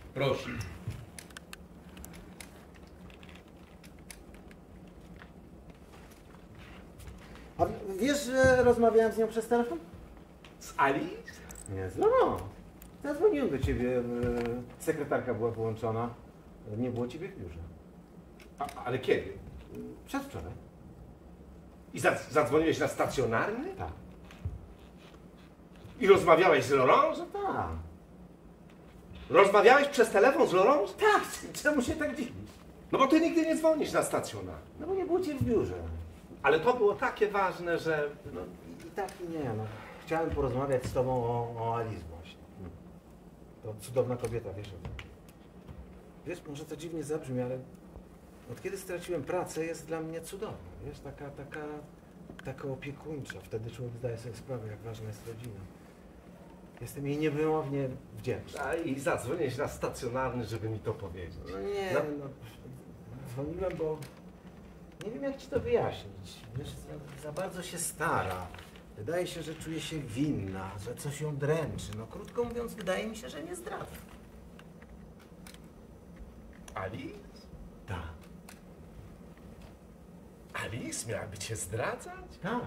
Proszę. A wiesz, że rozmawiałem z nią przez telefon? Z Alice? Nie, no. Zadzwoniłem do ciebie, sekretarka była połączona. Nie było ciebie w biurze. Ale kiedy? Przedwczoraj. I zadzwoniłeś na stacjonarny? Tak. I rozmawiałeś z Laurence? Tak. Rozmawiałeś przez telefon z Laurence? Tak, czemu się tak dziwisz? No bo ty nigdy nie dzwonisz na stacjonarny. No bo nie było cię w biurze. Ale to było takie ważne, że... No i tak i nie, no. Chciałem porozmawiać z tobą o Alice właśnie. To cudowna kobieta, wiesz o tym. Wiesz, może to dziwnie zabrzmi, ale od kiedy straciłem pracę, jest dla mnie cudowna. Wiesz, taka opiekuńcza. Wtedy człowiek zdaje sobie sprawę, jak ważna jest rodzina. Jestem jej niewymownie wdzięczny. A i zadzwoniłeś na stacjonarny, żeby mi to powiedzieć. No nie, no, dzwoniłem, bo nie wiem, jak ci to wyjaśnić. Wiesz, za bardzo się stara. Wydaje się, że czuje się winna, że coś ją dręczy. No krótko mówiąc, wydaje mi się, że nie zdradza. Alice? Tak. Alice miałaby cię zdradzać? Tak.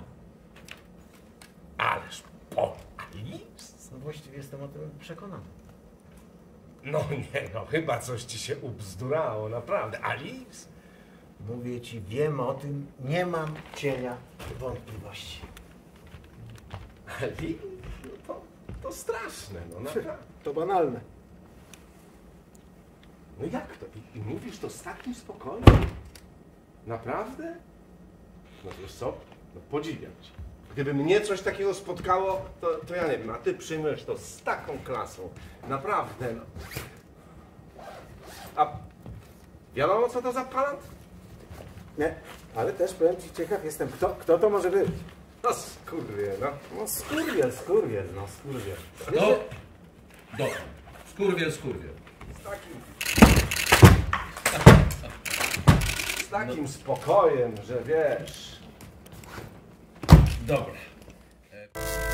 Ależ po Alice? No właściwie jestem o tym przekonany. No nie, no chyba coś ci się ubzdurało, naprawdę. Alice? Mówię ci, wiem o tym, nie mam cienia wątpliwości. Alice? No to straszne, no naprawdę. To banalne. No jak to? I mówisz to z takim spokojem? Naprawdę? No wiesz co? No podziwiam cię. Gdyby mnie coś takiego spotkało, to ja nie wiem, a ty przyjmujesz to z taką klasą. Naprawdę, no. A wiadomo, co to za palant? Nie, ale też powiem ci, ciekaw jestem, kto to może być? No skurwie, no. No skurwiel, no skurwiel. No, dobra. Skurwiel. Z takim spokojem, że wiesz. Dobra.